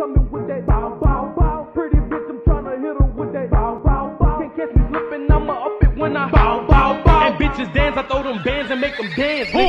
coming with that bow, bow, bow. Pretty bitch, I'm tryna hit her with that bow, bow, bow. Can't catch me slipping, I'ma up it when I bow, bow, bow. And bitches dance, I throw them bands and make them dance.